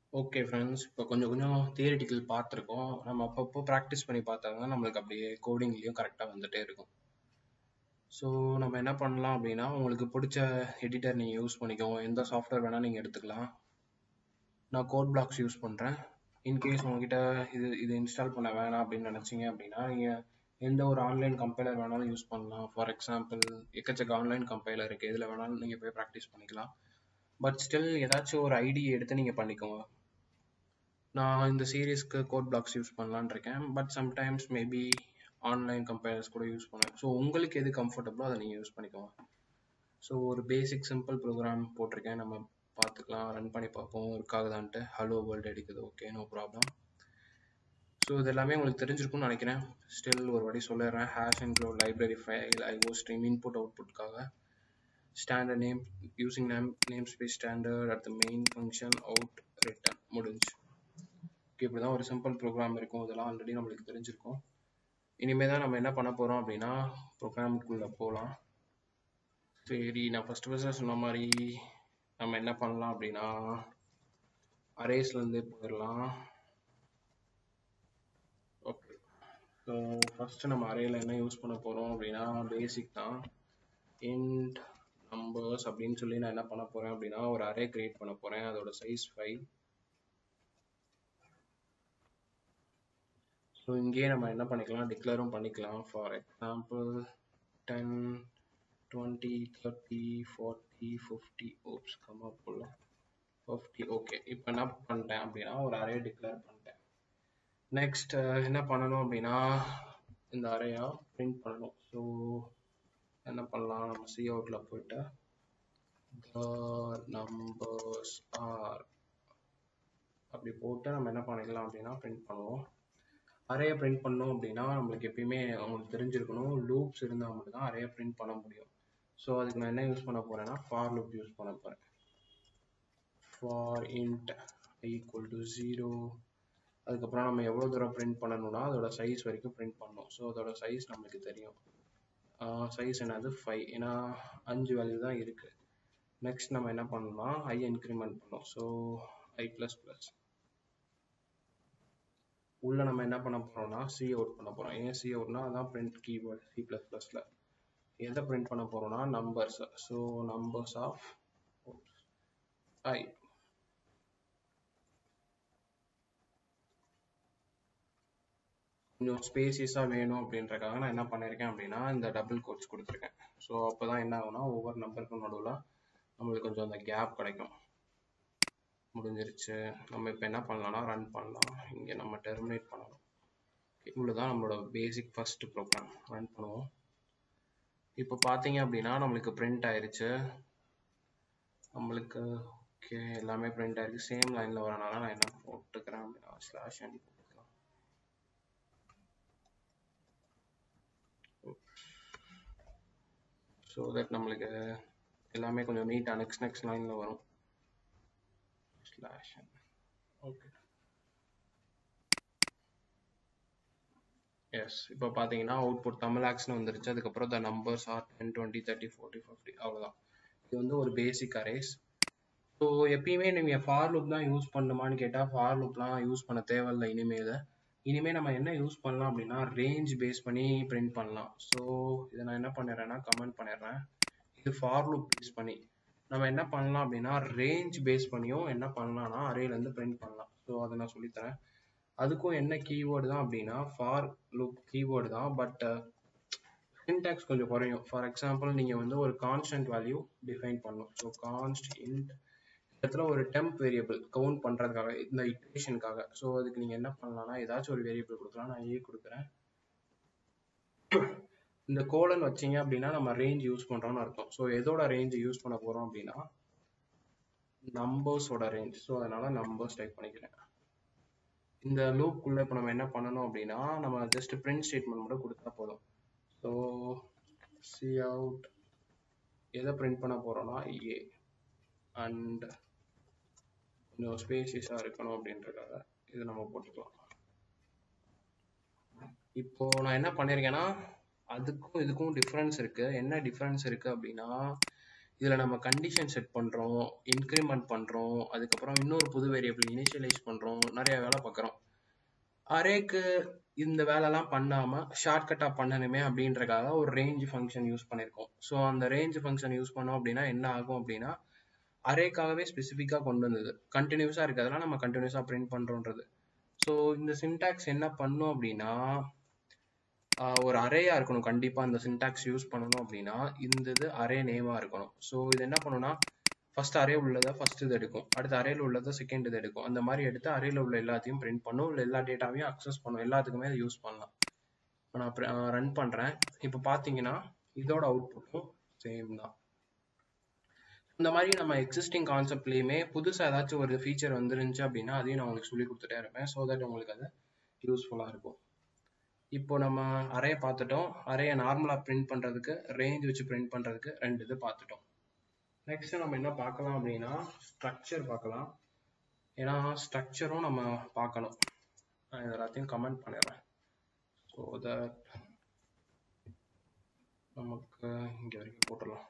Okay friends, இப்போ கொஞ்சம் கொஞ்சம் தியரிட்டிக்கல் பார்த்துருக்கோம். நம்ம அப்பப்போ ப்ராக்டிஸ் பண்ணி பார்த்தாங்க நம்மளுக்கு அப்படியே கோடிங்லேயும் கரெக்டாக வந்துட்டே இருக்கும். ஸோ நம்ம என்ன பண்ணலாம் அப்படின்னா, உங்களுக்கு பிடிச்ச எடிட்டர் நீங்கள் யூஸ் பண்ணிக்கோங்க. எந்த சாஃப்ட்வேர் வேணால் நீங்கள் எடுத்துக்கலாம். நான் கோட் பிளாக்ஸ் யூஸ் பண்ணுறேன். இன்கேஸ் உங்ககிட்ட இது இன்ஸ்டால் பண்ண வேணாம் அப்படின்னு நினச்சிங்க அப்படின்னா, நீங்கள் எந்த ஒரு ஆன்லைன் கம்பைலர் வேணாலும் யூஸ் பண்ணலாம். ஃபார் எக்ஸாம்பிள், எக்கச்சக்க ஆன்லைன் கம்பைலர் இருக்குது, எதில் வேணாலும் நீங்கள் போய் ப்ராக்டிஸ் பண்ணிக்கலாம். பட் ஸ்டில் ஏதாச்சும் ஒரு ஐடி எடுத்து நீங்கள் பண்ணிக்கோங்க. நான் இந்த சீரீஸ்க்கு கோட் பிளாக்ஸ் யூஸ் பண்ணலான்னு இருக்கேன். But sometimes maybe online compilers கூட யூஸ் பண்ணுவேன். ஸோ உங்களுக்கு எது கம்ஃபர்டபுளோ அதை நீங்கள் யூஸ் பண்ணிக்கோங்க. ஸோ ஒரு பேசிக் சிம்பிள் ப்ரோக்ராம் போட்டிருக்கேன், நம்ம பார்த்துக்கலாம், ரன் பண்ணி பார்ப்போம் ஒர்க் ஆகுதான்ட்டு. ஹலோ வேர்ல்டு அடிக்குது, ஓகே, நோ ப்ராப்ளம். ஸோ இது எல்லாமே உங்களுக்கு தெரிஞ்சிருக்கும்னு நினைக்கிறேன். ஸ்டில் ஒரு வாட்டி சொல்லிடுறேன். Hash include library file IO stream input அவுட்புட்காக standard name using namespace standard at the main function out return முடிஞ்சு. இப்படி தான் ஒரு சிம்பிள் ப்ரோக்ராம் இருக்கும். இதெல்லாம் ஆல்ரெடி நம்மளுக்கு தெரிஞ்சிருக்கும். இனிமேல் தான் நம்ம என்ன பண்ண போகிறோம் அப்படின்னா ப்ரோக்ராமுக்குள்ளே போகலாம். சரி, நான் ஃபஸ்ட்டு சொன்ன மாதிரி நம்ம என்ன பண்ணலாம் அப்படின்னா அரேஸ்லேருந்து போயிடலாம். ஓகே, ஸோ ஃபஸ்ட்டு நம்ம அரேயில் என்ன யூஸ் பண்ண போகிறோம் அப்படின்னா பேசிக் தான். இன்ட் நம்பர்ஸ் அப்படின்னு சொல்லி நான் என்ன பண்ண போகிறேன் அப்படின்னா ஒரு அரே கிரியேட் பண்ண போகிறேன். அதோட சைஸ் 5. ஸோ இங்கேயே நம்ம என்ன பண்ணிக்கலாம், டிக்ளேரும் பண்ணிக்கலாம். For example 10, 20, 30, 40, 50. ஓப்ஸ், கம்மா போடல, 50. ஓகே, இப்போ என்ன பண்ணிட்டேன் அப்படின்னா ஒரு அரே டிக்ளேர் பண்ணிட்டேன். நெக்ஸ்ட் என்ன பண்ணணும் அப்படின்னா இந்த அரேயா பிரிண்ட் பண்ணணும். ஸோ என்ன பண்ணலாம், நம்ம சி அவுட்டில் போயிட்டு the numbers are அப்படி போட்டு நம்ம என்ன பண்ணிக்கலாம் அப்படின்னா பிரிண்ட் பண்ணுவோம். அரேயை பிரிண்ட் பண்ணோம் அப்படின்னா நம்மளுக்கு எப்பயுமே அவங்களுக்கு தெரிஞ்சிருக்கணும், லூப்ஸ் இருந்தால் மட்டும்தான் அரேயை பிரிண்ட் பண்ண முடியும். ஸோ அதுக்கு நான் என்ன யூஸ் பண்ண போகிறேன்னா ஃபார் லூப் யூஸ் பண்ண போகிறேன். For int i equal to 0. அதுக்கப்புறம் நம்ம எவ்வளோ தூரம் பிரிண்ட் பண்ணணும்னா அதோட சைஸ் வரைக்கும் பிரிண்ட் பண்ணணும். ஸோ அதோட சைஸ் நம்மளுக்கு தெரியும். சைஸ் என்னது 5, ஏன்னா 5 வேல்யூ தான் இருக்குது. நெக்ஸ்ட் நம்ம என்ன பண்ணலாம், i இன்க்ரிமெண்ட் பண்ணோம். So i++. உள்ள நம்ம என்ன பண்ண போகிறோம்னா சி அவுட் பண்ண போகிறோம். ஏன் சி அவுட்னா அதான் பிரிண்ட் கீவேர்டு C++ல. எதை பிரிண்ட் பண்ண போகிறோம்னா numbers. So numbers of i. கொஞ்சம் ஸ்பேசியஸாக வேணும் அப்படின்றக்காக நான் என்ன பண்ணியிருக்கேன் அப்படின்னா இந்த டபுள் கோட்ஸ் கொடுத்துருக்கேன். ஸோ அப்போ தான் என்ன ஆகுனா ஒவ்வொரு நம்பருக்கும் நடுவில் நம்மளுக்கு கொஞ்சம் அந்த கேப் கிடைக்கும். முடிஞ்சிருச்சு. நம்ம இப்போ என்ன பண்ணலாம்னா ரன் பண்ணலாம். இங்கே நம்ம டெர்மினேட் பண்ணணும். இவ்வளோ தான் நம்மளோட பேசிக் ஃபர்ஸ்ட் ப்ரோக்ராம். ரன் பண்ணுவோம். இப்போ பார்த்தீங்க அப்படின்னா நம்மளுக்கு பிரிண்ட் ஆயிடுச்சு. நம்மளுக்கு ஓகே எல்லாமே பிரிண்ட் ஆயிடுச்சு. சேம் லைனில் வரனால நான் என்ன போட்டுக்கிறேன் அப்படின்னா ஸ்லாஷ் அண்ட் போட்டுக்கலாம். ஸோ தட் நம்மளுக்கு எல்லாமே கொஞ்சம் நீட்டாக நெக்ஸ்ட் லைனில் வரும். Slash okay. எஸ், இப்போ பார்த்தீங்கன்னா அவுட்புட் தமிழாக்ஸ்னு வந்துருச்சு. அதுக்கப்புறம் த நம்பர்ஸ் ஆர் 10, 20, 30, 40, 50. அவ்வளோதான். இது வந்து ஒரு பேசிக் அரேஸ். ஸோ எப்பயுமே நீங்கள் ஃபார் லூப் தான் யூஸ் பண்ணுமான்னு கேட்டால் ஃபார் லூப்லாம் யூஸ் பண்ண தேவையில்லை. இனிமேல் நம்ம என்ன யூஸ் பண்ணலாம் அப்படின்னா ரேஞ்ச் பேஸ் பண்ணி பிரிண்ட் பண்ணலாம். ஸோ இதை நான் என்ன பண்ணிடுறேன்னா கமெண்ட் பண்ணிடுறேன். இது ஃபார் லூப் பேஸ் பண்ணி நம்ம என்ன பண்ணலாம் அப்படின்னா ரேஞ்ச் பேஸ் பண்ணியும் என்ன பண்ணலாம்னா அரேலேருந்து பிரிண்ட் பண்ணலாம். ஸோ அதை நான் சொல்லித்தரேன். அதுக்கும் என்ன கீவேர்டு தான் அப்படின்னா ஃபார் லூப் கீவேர்டு தான், பட் சின்டாக்ஸ் கொஞ்சம் குறையும். ஃபார் எக்ஸாம்பிள் நீங்கள் வந்து ஒரு கான்ஸ்டன்ட் வேல்யூ டிஃபைன் பண்ணணும். ஸோ கான்ஸ்ட் இன்ட் இடத்துல ஒரு டெம்ப் வேரியபிள் கவுண்ட் பண்ணுறதுக்காக இந்த இக்குவேஷனுக்காக. ஸோ அதுக்கு நீங்கள் என்ன பண்ணலாம்னா ஏதாச்சும் ஒரு வேரியபிள் கொடுக்கலாம். நான் ஏ கொடுக்குறேன். இந்த கோலன் வச்சிங்க அப்படின்னா நம்ம ரேஞ்ச் யூஸ் பண்ணுறோம்னு அர்த்தம். ஸோ எதோட ரேஞ்ச் யூஸ் பண்ண போகிறோம் அப்படின்னா நம்பர்ஸோட ரேஞ்ச். ஸோ அதனால் நம்பர்ஸ் டைப் பண்ணிக்கிறேன். இந்த லூப்புக்குள்ளே இப்போ நம்ம என்ன பண்ணணும் அப்படின்னா நம்ம ஜஸ்ட் பிரிண்ட் ஸ்டேட்மெண்ட் மட்டும் கொடுத்தா போதும். ஸோ சி அவுட் எதை பிரிண்ட் பண்ண போகிறோம்னா ஏ. அண்ட் கொஞ்சம் ஸ்பேசியஸாக இருக்கணும் அப்படின்றக்காக இதை நம்ம போட்டுக்கலாம். இப்போது நான் என்ன பண்ணியிருக்கேன்னா அதுக்கும் இதுக்கும் டிஃப்ரென்ஸ் இருக்குது. என்ன டிஃப்ரென்ஸ் இருக்குது அப்படின்னா இதில் நம்ம கண்டிஷன் செட் பண்ணுறோம், இன்க்ரிமெண்ட் பண்ணுறோம், அதுக்கப்புறம் இன்னொரு புது வேரியபிள் இனிஷியலைஸ் பண்ணுறோம், நிறைய வேலை பார்க்குறோம். அரேக்கு இந்த வேலைலாம் பண்ணாமல் ஷார்ட்கட்டாக பண்ணணுமே அப்படின்றக்காக ஒரு ரேஞ்ச் ஃபங்க்ஷன் யூஸ் பண்ணியிருக்கோம். ஸோ அந்த ரேஞ்ச் ஃபங்க்ஷன் யூஸ் பண்ணோம் அப்படின்னா என்ன ஆகும் அப்படின்னா, அரேக்காகவே ஸ்பெசிஃபிக்காக கொண்டு வந்தது. கண்டினியூஸாக இருக்கிறதெல்லாம் நம்ம கண்டினியூஸாக பிரிண்ட் பண்ணுறோன்றது. ஸோ இந்த சின்டாக்ஸ் என்ன பண்ணும் அப்படின்னா, ஒரு அரேயா இருக்கணும். கண்டிப்பாக இந்த சின்டாக்ஸ் யூஸ் பண்ணணும் அப்படின்னா இந்த இது அரே நேமாக இருக்கணும். ஸோ இது என்ன பண்ணுன்னா, ஃபர்ஸ்ட் அரே உள்ளதை ஃபர்ஸ்ட் இது எடுக்கும், அடுத்து அரேல உள்ளதை செகண்ட் இது எடுக்கும். அந்த மாதிரி எடுத்து அரேல உள்ள எல்லாத்தையும் பிரிண்ட் பண்ணும், இல்லை எல்லா டேட்டாவையும் அக்சஸ் பண்ணும், எல்லாத்துக்குமே அதை யூஸ் பண்ணலாம். இப்போ நான் ரன் பண்ணுறேன். இப்போ பார்த்தீங்கன்னா இதோட அவுட்புட்டும் சேம் தான். இந்த மாதிரி நம்ம எக்ஸிஸ்டிங் கான்செப்ட்லேயுமே புதுசாக ஏதாச்சும் ஒரு ஃபீச்சர் வந்துருந்துச்சு அப்படின்னா அதையும் நான் உங்களுக்கு சொல்லி கொடுத்துட்டே இருப்பேன். ஸோ தட் உங்களுக்கு அது யூஸ்ஃபுல்லாக இருக்கும். இப்போ நம்ம அரே பார்த்துட்டோம். அரேயை நார்மலாக பிரிண்ட் பண்ணுறதுக்கு, ரேஞ்ச் வச்சு பிரிண்ட் பண்ணுறதுக்கு ரெண்டு இது பார்த்துட்டோம். நெக்ஸ்ட் நம்ம என்ன பார்க்கலாம் அப்படின்னா ஸ்ட்ரக்சர் பார்க்கலாம். ஏன்னா ஸ்ட்ரக்சரும் நம்ம பார்க்கணும். நான் இது எல்லாத்தையும் கமெண்ட் பண்ணிடுறேன். ஸோ தட் நமக்கு இங்கே வரைக்கும் போட்டுடலாம்.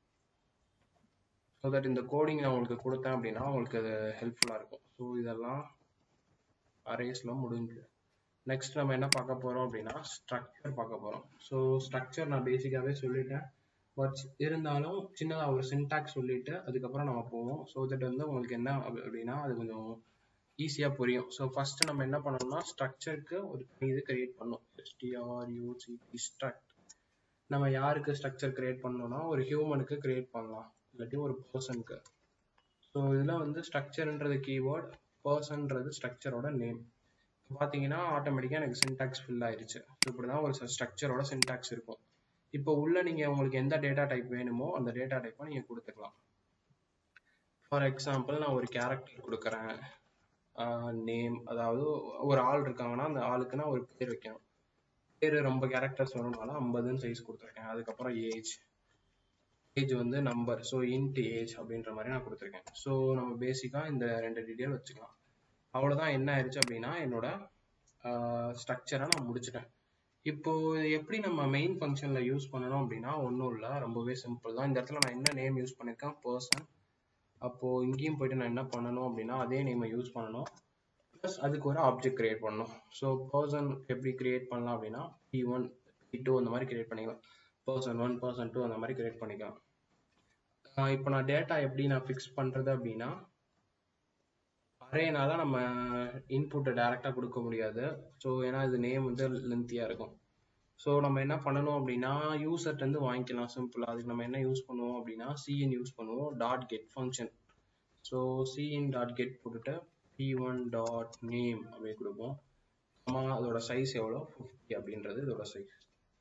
ஸோ தட் இந்த கோடிங் நான் உங்களுக்கு கொடுத்தேன் அப்படின்னா உங்களுக்கு அது ஹெல்ப்ஃபுல்லாக இருக்கும். ஸோ இதெல்லாம் அரேஸில் முடிஞ்சு. நெக்ஸ்ட் நம்ம என்ன பார்க்க போகிறோம் அப்படின்னா ஸ்ட்ரக்சர் பார்க்க போகிறோம். ஸோ ஸ்ட்ரக்சர் நான் பேசிக்காகவே சொல்லிட்டேன், பட் இருந்தாலும் சின்னதாக ஒரு சின்டாக்ஸ் சொல்லிட்டு அதுக்கப்புறம் நம்ம போவோம். ஸோ தட் வந்து உங்களுக்கு என்ன அப்படின்னா அது கொஞ்சம் ஈஸியாக புரியும். ஸோ ஃபர்ஸ்ட் நம்ம என்ன பண்ணணும்னா ஸ்ட்ரக்சருக்கு ஒரு இது கிரியேட் பண்ணணும். struct struct. நம்ம யாருக்கு ஸ்ட்ரக்சர் கிரியேட் பண்ணணும்னா ஒரு ஹியூமனுக்கு கிரியேட் பண்ணலாம், இல்லாட்டி ஒரு பர்சனுக்கு. ஸோ இதில் வந்து ஸ்ட்ரக்சர்ன்றது கீவேர்ட், பர்சன்றது ஸ்ட்ரக்சரோட நேம். பார்த்தீங்கன்னா ஆட்டோமேட்டிக்காக எனக்கு சின்டாக்ஸ் ஃபில் ஆயிடுச்சு. ஸோ இப்படி தான் ஒரு ஸ்ட்ரக்சரோட சின்டாக்ஸ் இருக்கும். இப்போ உள்ள நீங்கள் உங்களுக்கு எந்த டேட்டா டைப் வேணுமோ அந்த டேட்டா டைப்பை நீங்கள் கொடுத்துக்கலாம். ஃபார் எக்ஸாம்பிள் நான் ஒரு கேரக்டர் கொடுக்குறேன், நேம், அதாவது ஒரு ஆள் இருக்காங்கன்னா அந்த ஆளுக்கு நான் ஒரு பேர் வைக்கணும். பேர் ரொம்ப கேரக்டர்ஸ் வரணும்னால 50ன்னு சைஸ் கொடுத்துருக்கேன். அதுக்கப்புறம் ஏஜ் வந்து நம்பர், ஸோ இன்ட் ஏஜ் அப்படின்ற மாதிரி நான் கொடுத்துருக்கேன். ஸோ நம்ம பேசிக்காக இந்த ரெண்டு டீட்டெயில் வச்சுக்கலாம். அவ்வளோதான். என்ன ஆயிடுச்சு அப்படின்னா என்னோட ஸ்ட்ரக்சரை நான் முடிச்சிட்டேன். இப்போ எப்படி நம்ம மெயின் ஃபங்க்ஷனில் யூஸ் பண்ணணும் அப்படின்னா ஒன்றும் இல்லை, ரொம்பவே சிம்பிள் தான். இந்த இடத்துல நான் என்ன நேம் யூஸ் பண்ணியிருக்கேன், பர்சன். அப்போது இங்கேயும் போயிட்டு நான் என்ன பண்ணணும் அப்படின்னா அதே நேமை யூஸ் பண்ணணும், ப்ளஸ் அதுக்கு ஒரு ஆப்ஜெக்ட் கிரியேட் பண்ணணும். ஸோ பர்சன் எப்படி கிரியேட் பண்ணலாம் அப்படின்னா P1 P2 அந்த மாதிரி கிரியேட் பண்ணிக்கலாம், பர்சன் 1 பர்சன் 2 அந்த மாதிரி கிரியேட் பண்ணிக்கலாம். இப்போ நான் டேட்டா எப்படி நான் ஃபிக்ஸ் பண்ணுறது அப்படின்னா அரேனால நம்ம இன்புட்டை டைரெக்டாக கொடுக்க முடியாது. ஸோ ஏன்னா இது நேம் வந்து லென்த்தியாக இருக்கும். ஸோ நம்ம என்ன பண்ணணும் அப்படின்னா யூசர்ட்டேருந்து வாங்கிக்கலாம் சிம்பிளாக. அதுக்கு நம்ம என்ன யூஸ் பண்ணுவோம் அப்படின்னா சிஎன் யூஸ் பண்ணுவோம், dot get function. So cin dot get போட்டுட்டு P1 டாட் நேம் அப்படி கொடுப்போம். அதோட சைஸ் எவ்வளோ, 50 அப்படின்றது இதோட size.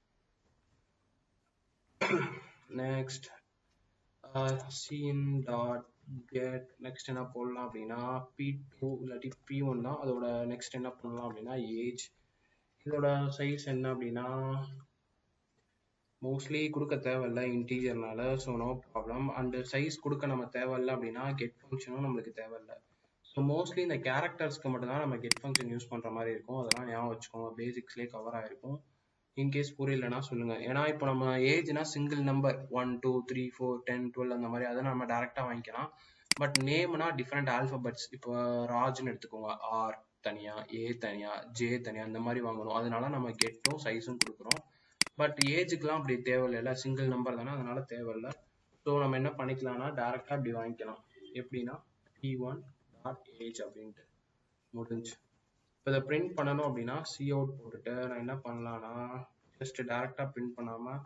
Next cin dot get next என்ன போடலாம் அப்படின்னா P2 இல்லாட்டி P1 தான். அதோட நெக்ஸ்ட் என்ன பண்ணலாம் அப்படின்னா ஏஜ். இதோட சைஸ் என்ன அப்படின்னா மோஸ்ட்லி கொடுக்க தேவையில்லை இன்டீஜர்னால, so no problem. And size கொடுக்க நம்ம தேவையில்லை அப்படின்னா கெட் ஃபங்க்ஷனும் நம்மளுக்கு தேவையில்லை. ஸோ மோஸ்ட்லி இந்த கேரக்டர்ஸ்க்கு மட்டும்தான் நம்ம கெட் ஃபங்க்ஷன் யூஸ் பண்ணுற மாதிரி இருக்கும். அதெல்லாம் ஞாபகம் வச்சுக்கோங்க, பேசிக்ஸ்லேயே கவர் ஆகிருக்கும். இன்கேஸ் புரியலன்னா சொல்லுங்கள். ஏன்னா இப்போ நம்ம ஏஜ்னா சிங்கிள் நம்பர் 1 2 3 4 10 12 அந்த மாதிரி அதை நம்ம டேரெக்டாக வாங்கிக்கலாம். பட் நேம்னா டிஃப்ரெண்ட் ஆல்ஃபபெட்ஸ். இப்போ ராஜ்னு எடுத்துக்கோங்க, ஆர் தனியாக, ஏ தனியாக, ஜே தனியாக, அந்த மாதிரி வாங்கணும். அதனால நம்ம கெட்டும் சைஸும் கொடுக்குறோம். பட் ஏஜுக்கெலாம் அப்படி தேவையில்லை, சிங்கிள் நம்பர் தானே, அதனால தேவையில்லை. ஸோ நம்ம என்ன பண்ணிக்கலாம்னா டேரெக்டாக அப்படி வாங்கிக்கலாம். எப்படின்னா P1 டாட் ஏஜ் அப்படின்ட்டு முடிஞ்சு. இப்போ இதை பிரிண்ட் பண்ணணும் அப்படின்னா சி அவுட் போட்டுட்டு நான் என்ன பண்ணலான்னா ஜஸ்ட் டேரெக்டாக பிரிண்ட் பண்ணாமல்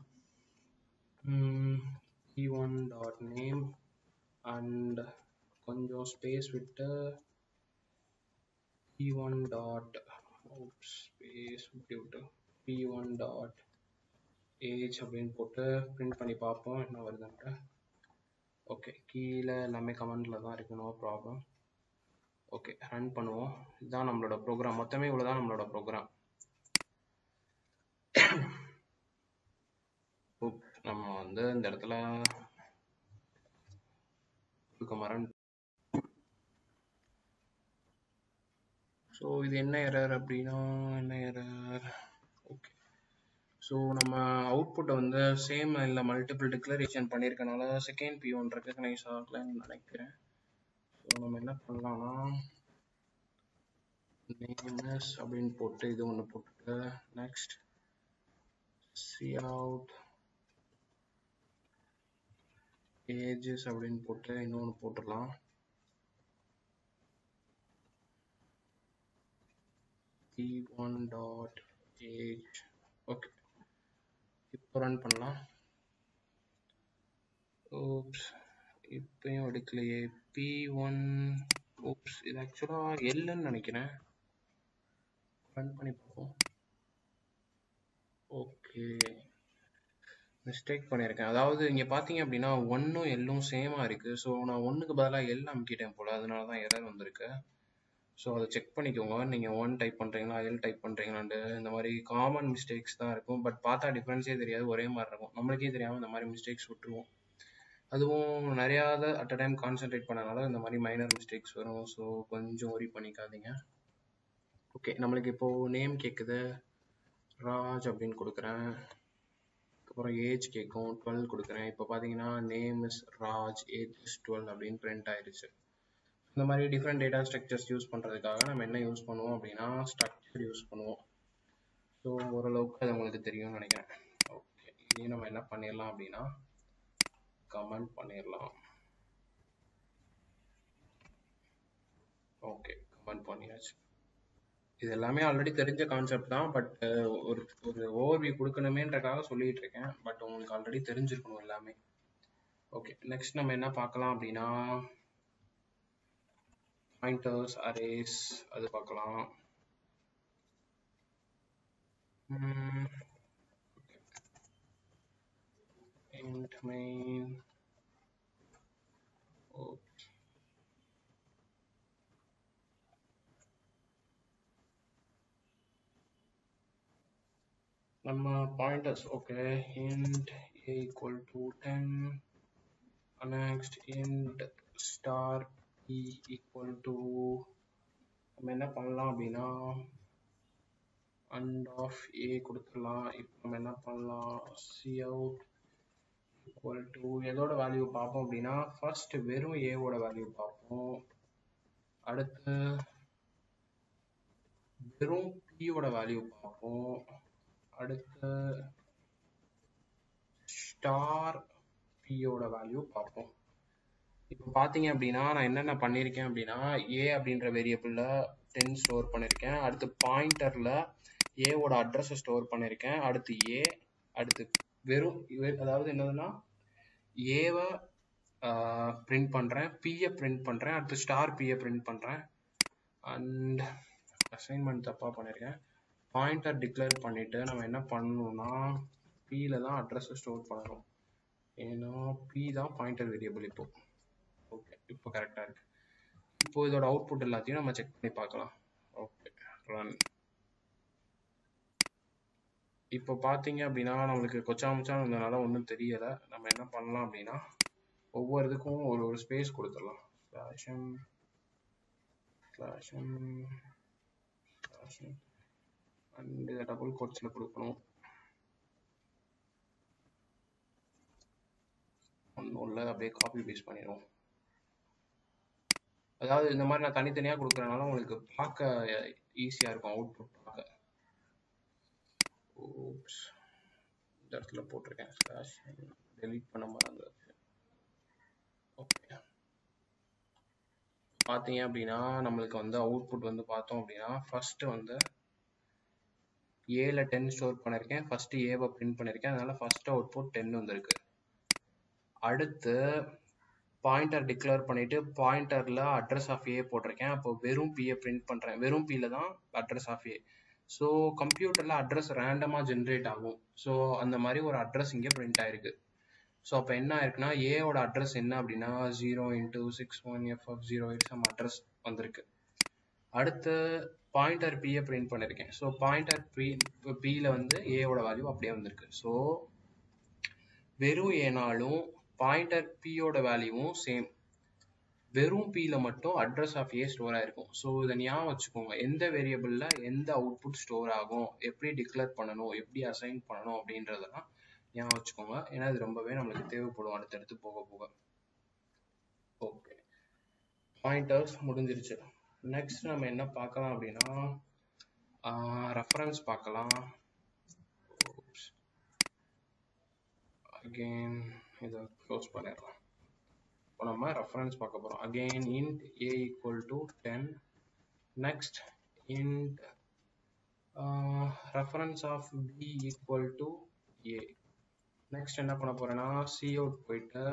P1 டாட் நேம் அண்ட் கொஞ்சம் ஸ்பேஸ் விட்டு P1 டாட் ஸ்பேஸ் விட்டு P1 டாட் ஏஜ் அப்படின்னு போட்டு பிரிண்ட் பண்ணி பார்ப்போம் என்ன வருதுன்ட்டு. ஓகே, கீழே எல்லாமே கமெண்டில் தான் இருக்கு, நோ ப்ராப்ளம். ஓகே, ரன் பண்ணுவோம். இதுதான் நம்மளோட ப்ரோக்ராம், மொத்தமே இவ்வளோதான் நம்மளோட ப்ரோக்ராம். நம்ம வந்து இந்த இடத்துல மறந்து. ஸோ இது என்ன எரர் அப்படின்னா என்ன எரர், ஓகே. ஸோ ஸோ நம்ம அவுட்புட்டை வந்து சேம் இல்லை மல்டிபிள் டிக்ளரேஷன் பண்ணியிருக்கனால செகண்ட் P1 ரெக்கக்னைஸ் ஆகலைன்னு நினைக்கிறேன். ஸோ நம்ம என்ன பண்ணலாம்னா நேம்ஸ் அப்படின்னு போட்டு இது ஒன்று போட்டுட்டு நெக்ஸ்ட் cout ages அப்படின்னு போட்டு இன்னொன்று போட்டுடலாம். p1.age ஓகே, இப்போ ரன் பண்ணலாம். ஓப்ஸ், இப்பயும் எடுக்கலையே. p1 ஓப்ஸ், இது ஆக்சுவலாக எல்லுன்னு நினைக்கிறேன். ரன் பண்ணி பார்ப்போம். ஓகே, மிஸ்டேக் பண்ணியிருக்கேன். அதாவது இங்கே பார்த்தீங்க அப்படின்னா 1ம் எல்லும் சேமாக இருக்குது. ஸோ நான் 1க்கு பதிலாக எல் அமுக்கிட்டேன் போல், அதனால தான் எரர் வந்திருக்கு. ஸோ அதை செக் பண்ணிக்கோங்க. நீங்கள் 1 டைப் பண்ணுறீங்களா எல் டைப் பண்ணுறீங்களான்ட்டு. இந்த மாதிரி காமன் மிஸ்டேக்ஸ் தான் இருக்கும். பட் பார்த்தா டிஃப்ரென்ஸே தெரியாது, ஒரே மாதிரி இருக்கும். நம்மளுக்கே தெரியாமல் இந்த மாதிரி மிஸ்டேக்ஸ் விட்டுருவோம். அதுவும் நிறையா அட் அ டைம் கான்சென்ட்ரேட் பண்ணனால இந்த மாதிரி மைனர் மிஸ்டேக்ஸ் வரும். ஸோ கொஞ்சம் ஒரி பண்ணிக்காதீங்க. ஓகே, நம்மளுக்கு இப்போது நேம் கேட்குது, ராஜ் அப்படின்னு கொடுக்குறேன். அப்புறம் ஏஜ் கேட்கும், 12 கொடுக்குறேன். இப்போ பார்த்தீங்கன்னா name is Raj, age is 12 அப்படின்னு பிரிண்ட் ஆயிடுச்சு. இந்த மாதிரி டிஃப்ரெண்ட் டேட்டா ஸ்ட்ரக்சர்ஸ் யூஸ் பண்ணுறதுக்காக நம்ம என்ன யூஸ் பண்ணுவோம் அப்படின்னா ஸ்ட்ரக்சர் யூஸ் பண்ணுவோம். ஸோ ஓரளவுக்கு அது உங்களுக்கு தெரியும்னு நினைக்கிறேன். ஓகே, இனி நம்ம என்ன பண்ணிடலாம் அப்படின்னா கமெண்ட் பண்ணிடலாம். ஓகே, கமெண்ட் பண்ணியாச்சு. இது எல்லாமே ஆல்ரெடி தெரிஞ்ச கான்செப்ட் தான். பட் ஒரு ஓவர்வியூ கொடுக்கணுமேன்றக்காக சொல்லிட்டு இருக்கேன். பட் உங்களுக்கு ஆல்ரெடி தெரிஞ்சிருக்கணும் எல்லாமே. ஓகே, நெக்ஸ்ட் நம்ம என்ன பார்க்கலாம் அப்படின்னா பாயிண்டர்ஸ், அரேஸ், அது பார்க்கலாம். int main நம்ம pointers. Okay, int a equal to 10, next int star e equal to, நம்ம என்ன பண்ணலாம் அப்படின்னா and of a கொடுத்துடலாம். இப்போ நம்ம என்ன பண்ணலாம், cout equal to எதோட வேல்யூ பார்ப்போம் அப்படின்னா ஃபர்ஸ்ட் வெறும் a ஓட வேல்யூ பார்ப்போம். அடுத்து வெறும் p ஓட வேல்யூ பார்ப்போம். அடுத்து ஸ்டார் p ஓட வேல்யூ பார்ப்போம். இப்போ பார்த்தீங்க அப்படின்னா நான் என்னென்ன பண்ணியிருக்கேன் அப்படின்னா a அப்படின்ற வேரியபிளில் 10 ஸ்டோர் பண்ணியிருக்கேன். அடுத்து பாயிண்டரில் ஏவோட அட்ரஸை ஸ்டோர் பண்ணியிருக்கேன். அடுத்து a, அடுத்து வெறும் அதாவது என்னதுன்னா ஏவை பிரிண்ட் பண்ணுறேன், பியை பிரிண்ட் பண்ணுறேன், அடுத்து ஸ்டார் பியை பிரிண்ட் பண்ணுறேன். அண்ட் அசைன்மெண்ட் தப்பாக பண்ணியிருக்கேன். பாயிண்டர் டிக்ளேர் பண்ணிவிட்டு நம்ம என்ன பண்ணணும்னா பியில் தான் அட்ரஸை ஸ்டோர் பண்ணணும். ஏன்னா பி தான் பாயிண்டர் வேரியபிள். இப்போ ஓகே, இப்போ கரெக்டாக இருக்குது. இப்போ இதோட அவுட்புட் எல்லாத்தையும் நம்ம செக் பண்ணி பார்க்கலாம். Okay, run. இப்போ பார்த்தீங்க அப்படின்னா நம்மளுக்கு கொச்சாமுச்சான் இருந்ததுனால ஒன்றும் தெரியலை. நம்ம என்ன பண்ணலாம் அப்படின்னா ஒவ்வொரு இதுக்கும் ஒரு ஸ்பேஸ் கொடுத்துடலாம். அண்ட் இதை டபுள் கோட்ஸில் கொடுக்கணும். ஒன்றும் இல்லை, அப்படியே காப்பி பேஸ்ட் பண்ணிடுவோம். அதாவது இந்த மாதிரி நான் தனித்தனியாக கொடுக்குறதுனால உங்களுக்கு பார்க்க ஈஸியாக இருக்கும் அவுட்புட் பார்க்க. ஓப்ஸ், இந்த இடத்துல போட்டிருக்கேன் ஸ்லாஷ், டெலீட் பண்ண மறந்துச்சு. ஓகே, பார்த்தீங்க அப்படின்னா நம்மளுக்கு வந்து அவுட்புட் வந்து பார்த்தோம் அப்படின்னா ஃபர்ஸ்ட் வந்து ஏல 10 ஸ்டோர் பண்ணியிருக்கேன். ஃபர்ஸ்ட் ஏவை பிரிண்ட் பண்ணியிருக்கேன், அதனால ஃபர்ஸ்ட் அவுட்புட் 10 வந்திருக்கு. அடுத்து பாயிண்டர் டிக்ளேர் பண்ணிட்டு பாயிண்டர்ல அட்ரஸ் ஆஃப் ஏ போட்டிருக்கேன். அப்போ வெறும் பியை பிரிண்ட் பண்றேன். வெறும் பியில தான் அட்ரஸ் ஆஃப் ஏ. ஸோ கம்ப்யூட்டர்ல அட்ரஸ் ரேண்டமா ஜென்ரேட் ஆகும். ஸோ அந்த மாதிரி ஒரு அட்ரஸ் இங்கே பிரிண்ட் ஆயிருக்கு. ஸோ அப்போ என்ன ஆயிருக்குன்னா ஏவோட அட்ரஸ் என்ன அப்படின்னா 0x61ff08 சம் அட்ரஸ் வந்திருக்கு. அடுத்து பாயிண்டர் பியை பிரிண்ட் பண்ணியிருக்கேன். ஸோ பாயிண்டர் பியில் வந்து ஏவோட வேல்யூ அப்படியே வந்திருக்கு. ஸோ வெறும் ஏனாலும் பாயிண்டர் பியோட வேல்யூவும் சேம். வெறும் Pல மட்டும் அட்ரஸ் ஆஃப் ஏ ஸ்டோர் ஆயிருக்கும். ஸோ இதை ஞாபகம் வச்சுக்கோங்க, எந்த வேரியபிளில் எந்த அவுட்புட் ஸ்டோர் ஆகும், எப்படி டிக்ளேர் பண்ணணும், எப்படி அசைன் பண்ணணும் அப்படின்றதெல்லாம் ஞாபகம் வச்சுக்கோங்க. ஏன்னா இது ரொம்பவே நம்மளுக்கு தேவைப்படும் அடுத்தடுத்து போக போக. ஓகே, பாயிண்டர்ஸ் முடிஞ்சிருச்சு. நெக்ஸ்ட் நம்ம என்ன பார்க்கலாம் அப்படின்னா ரெஃபரன்ஸ் பார்க்கலாம். அகெயின் இதை க்ளோஸ் பண்ணிடலாம். இப்போ நம்ம ரெஃபரன்ஸ் பார்க்க போகிறோம். Again int a equal to 10. next int reference of b equal to a. next என்ன பண்ண போறேன்னா cout போயிட்டு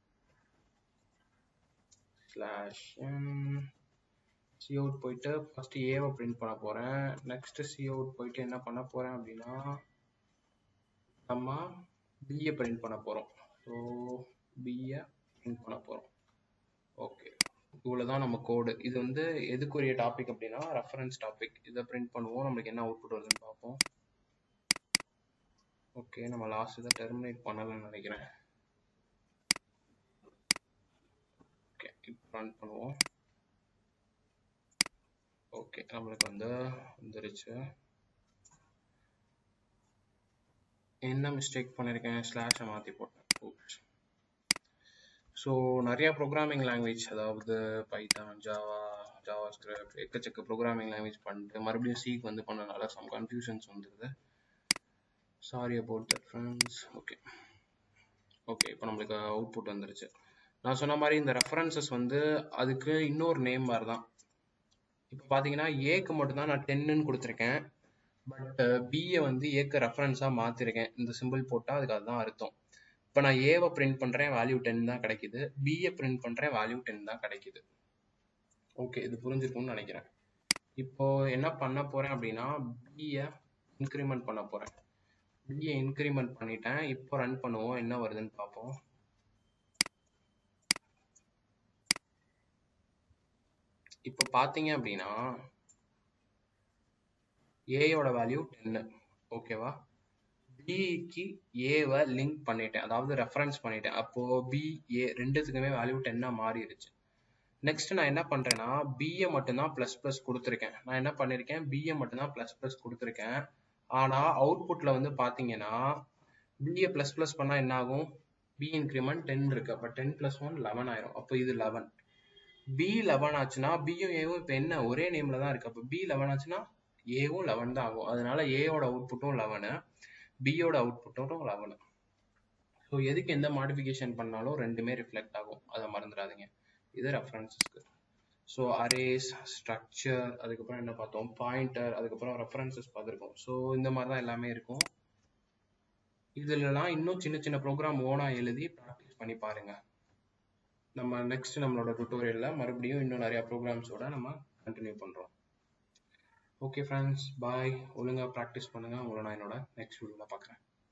/n cout போயிட்டு ஃபர்ஸ்ட் a-வை பிரிண்ட் பண்ண போறேன். நெக்ஸ்ட் cout போயிட்டு என்ன பண்ண போறேன் அப்படின்னா நம்ம b-யை பிரிண்ட் பண்ண போறோம். ஸோ b-யை பிரிண்ட் பண்ண போறோம். ஓகே, இவ்வளவுதான் நம்ம கோடு. இது வந்து எதுக்குரிய டாபிக் அப்படின்னா ரெஃபரன்ஸ் டாபிக். இதை பிரிண்ட் பண்ணுவோம், நம்மளுக்கு என்ன அவுட்புட் வருதுன்னு பார்ப்போம். ஓகே, நம்ம லாஸ்ட் இதை டெர்மினேட் பண்ணலன்னு நினைக்கிறேன். ஓகே, இப்போ ரன் பண்ணுவோம். ஓகே, நம்மளுக்கு வந்து வந்துருச்சு. என்ன மிஸ்டேக் பண்ணியிருக்கேன், ஸ்லாஷை மாற்றி போட்டேன். ஓகே, ஸோ நிறைய ப்ரோக்ராமிங் லாங்குவேஜ், அதாவது பைத்தான், ஜாவா ஸ்கிரிப்ட், எக்கச்சக்க ப்ரோக்ராமிங் லாங்குவேஜ் பண்ணிட்டு மறுபடியும் சிக்கு வந்து பண்ணனால சம் கன்ஃபியூஷன்ஸ் வந்துடுது. Sorry about that friends. Okay okay, இப்போ நம்மளுக்கு அவுட்புட் வந்துருச்சு. நான் சொன்ன மாதிரி இந்த ரெஃபரன்சஸ் வந்து அதுக்கு இன்னொரு நேம் மாதிரி தான். இப்போ பார்த்தீங்கன்னா ஏக்கு மட்டும்தான் நான் 10ன்னு கொடுத்துருக்கேன். பட் பிஏ வந்து ஏக்கு ரெஃபரன்ஸாக மாற்றிருக்கேன். இந்த சிம்பிள் போட்டால் அதுக்கு அதுதான் அர்த்தம். இப்போ நான் ஏவை பிரிண்ட் பண்ணுறேன், வேல்யூ 10 தான் கிடைக்குது. பிஏ பிரிண்ட் பண்ணுறேன், வேல்யூ 10 தான் கிடைக்குது. ஓகே, இது புரிஞ்சிருக்கும்னு நினைக்கிறேன். இப்போ என்ன பண்ண போகிறேன் அப்படின்னா பிஏ இன்க்ரிமெண்ட் பண்ண போகிறேன். பிஏ இன்க்ரிமெண்ட் பண்ணிட்டேன். இப்போ ரன் பண்ணுவோம், என்ன வருதுன்னு பார்ப்போம். இப்போ பார்த்தீங்க அப்படின்னா ஏயோட வேல்யூ 10. ஓகேவா, பிக்கு ஏவை லிங்க் பண்ணிட்டேன், அதாவது ரெஃபரன்ஸ் பண்ணிட்டேன். அப்போ பி ஏ ரெண்டுத்துக்குமே வேல்யூ 10 மாறிடுச்சு. நெக்ஸ்ட் நான் என்ன பண்றேன்னா பிஏ மட்டும்தான் பிளஸ் பிளஸ் கொடுத்துருக்கேன். நான் என்ன பண்ணிருக்கேன், பிஏ மட்டும்தான் பிளஸ் பிளஸ் கொடுத்துருக்கேன். ஆனா அவுட்புட்ல வந்து பாத்தீங்கன்னா பிஏ பிளஸ் பிளஸ் பண்ணா என்ன ஆகும், பி இன்க்ரிமெண்ட் 10 இருக்கு. அப்ப 10 + 1 11 ஆயிரும். அப்போ இது 11. பி 11 ஆச்சுன்னா பியும் ஏவும் இப்போ என்ன ஒரே நேம்ல தான் இருக்கு. அப்போ பி 11 ஆச்சுன்னா ஏவும் 11 தான் ஆகும். அதனால ஏயோட அவுட்புட்டும் 11, பியோட அவுட்புட்டும் 11. ஸோ எதுக்கு எந்த மாடிஃபிகேஷன் பண்ணாலும் ரெண்டுமே ரிஃப்ளெக்ட் ஆகும், அதை மறந்துடாதீங்க. இது ரெஃபரன்ஸஸ்க்கு. ஸோ அரேஸ், ஸ்ட்ரக்சர், அதுக்கப்புறம் என்ன பார்த்தோம், பாயிண்டர், அதுக்கப்புறம் ரெஃபரன்சஸ் பார்த்துருக்கோம். ஸோ இந்த மாதிரி தான் எல்லாமே இருக்கும். இதுலலாம் இன்னும் சின்ன சின்ன ப்ரோக்ராம் ஓனா எழுதி ப்ராக்டிஸ் பண்ணி பாருங்க. நம்ம நெக்ஸ்ட் நம்மளோட டுட்டோரியல்ல மறுபடியும் இன்னும் நிறைய ப்ரோக்ராம்ஸோட நம்ம கண்டினியூ பண்றோம். Okay friends, bye. ஒழுங்கா ப்ராக்டிஸ் பண்ணுங்க. உங்களை நான் என்னோட நெக்ஸ்ட் வீடியோல பார்க்குறேன்.